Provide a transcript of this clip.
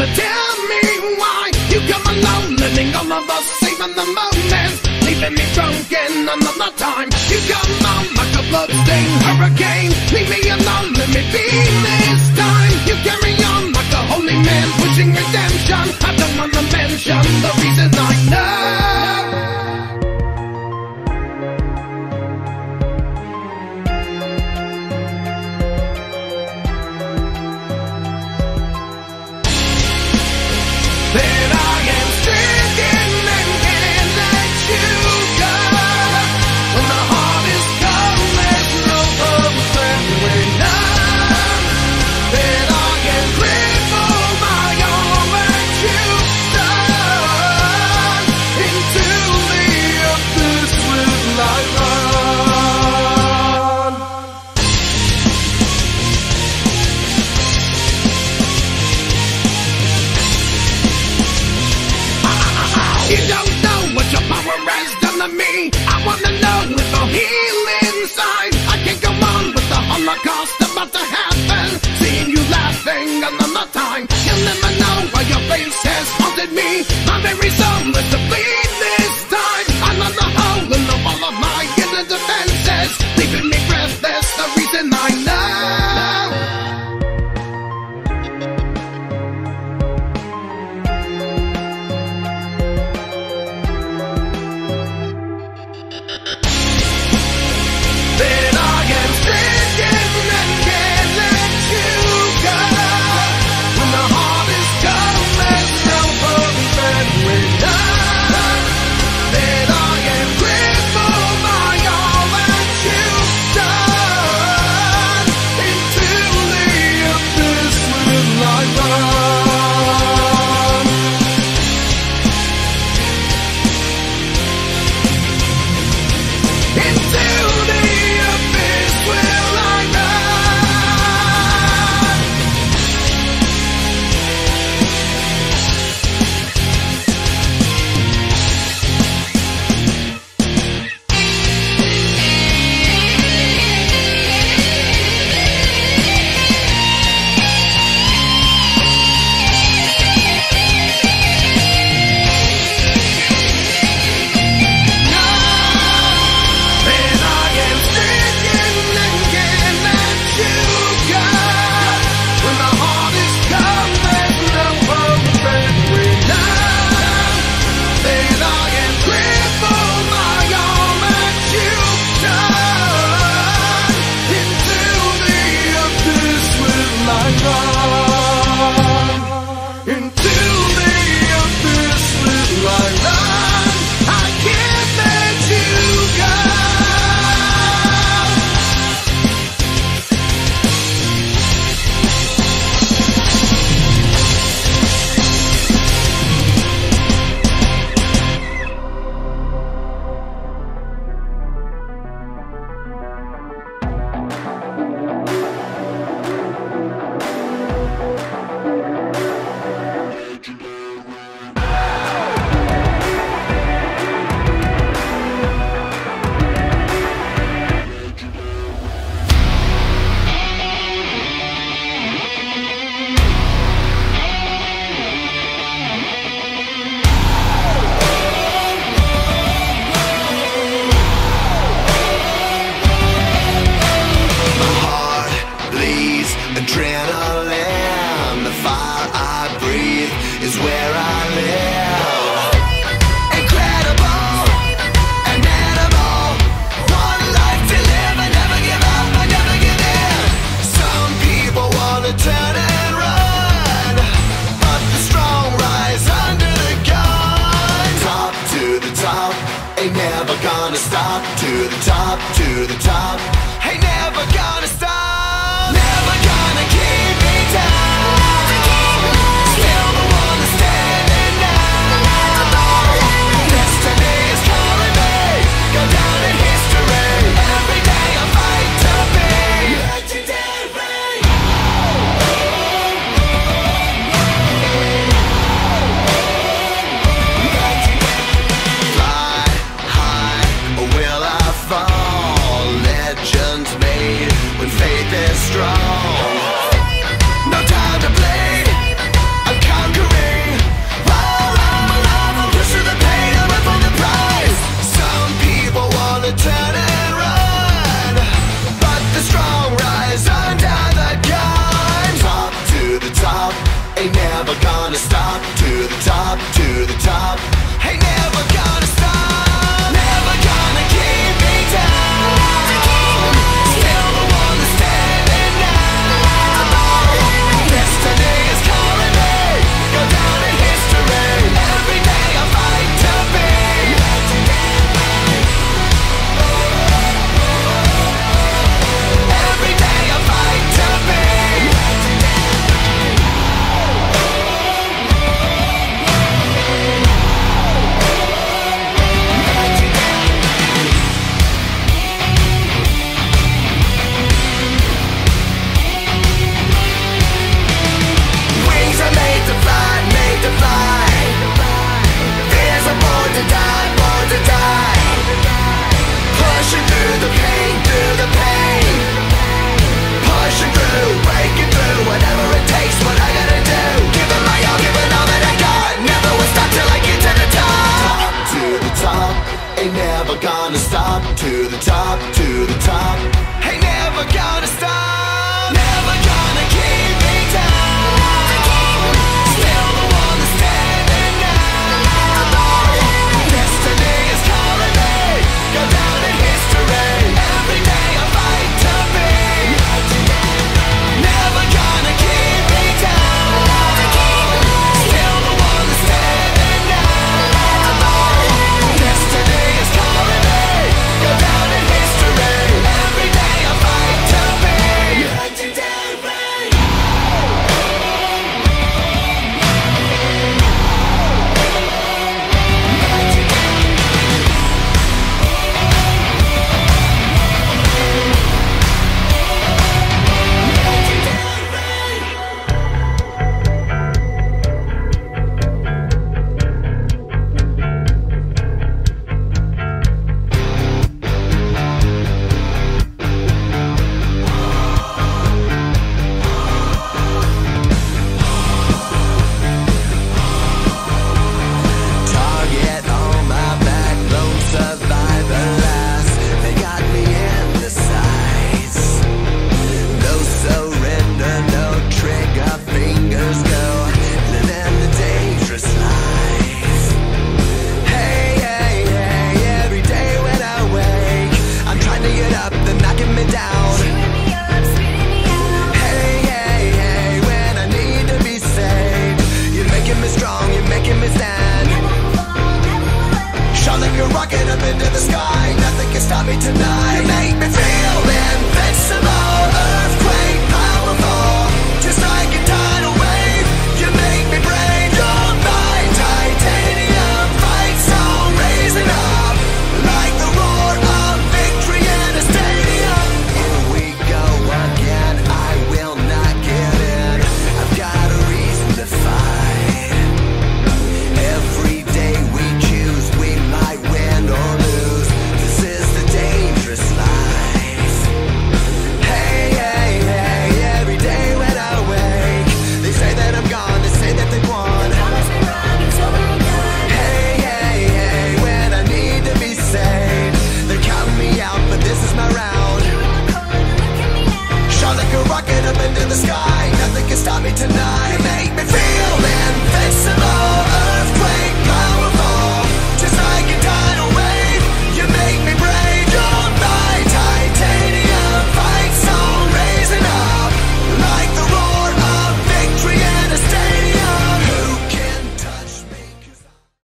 So tell me why you come alone, letting all of us saving the moment, leaving me broken another time. You come on like a bloodstained hurricane, leave me alone, let me be this time. You carry on like a holy man, pushing redemption. I don't wanna mention the reason I know. That I am stricken and can't let you go. When the heart is cold, there's no hope that we know. That I am crippled by all that you've done. Into the abyss will I run. You don't know what your power has done to me. I wanna know if I'll heal inside. I can't go on with the Holocaust about to happen, seeing you laughing another time. You'll never know why your face has haunted me. My very soul is to bleed this time. Another hole in the wall of my inner defenses, leaving me breathless, the reason I know. That I am stricken and can't let you go. When the heart is cold, there's no hope that we know. That I am crippled by all that you've done. Into the abyss will I run. Into the abyss will I run. That I am stricken and can't let you go. When the heart is cold, there's no hope that we know. That I am crippled by all that you've done. Into the abyss will I run. Into the abyss will I run. I can't let you go. My heart bleeds adrenaline. The fire I breathe is where I live. Incredible, inimitable. One life to live. I never give up, I never give in. Some people wanna turn and run, but the strong rise under the gun. Top to the top, ain't never gonna stop. To the top, to the top, ain't never gonna stop. Never gonna keep me down. Still the one that's standing now. Destiny is calling me, go down in history. Every day I fight to be legendary. Fly high, or will I fall? Legends made when faith is strong. No time. stop, to the top, to the top. Ain't never gonna stop, never gonna keep me down. Still the one that's standing now. Destiny is calling me, go down in history. Every day I fight to be. Never gonna keep me down. Still the one that's standing now. Destiny is calling me, go down in history. Every day I fight to be legendary. Target on my back, lone survivor last. They got me in the sights. No surrender, no trigger, fingers go. Living the dangerous life. Hey, hey, hey, every day when I wake, I'm trying to get up, they're knocking me down. Hey, hey, hey, when I need to be saved, you're making me strong, you're making me stand. Shot like a rocket up into the sky, nothing can stop me tonight.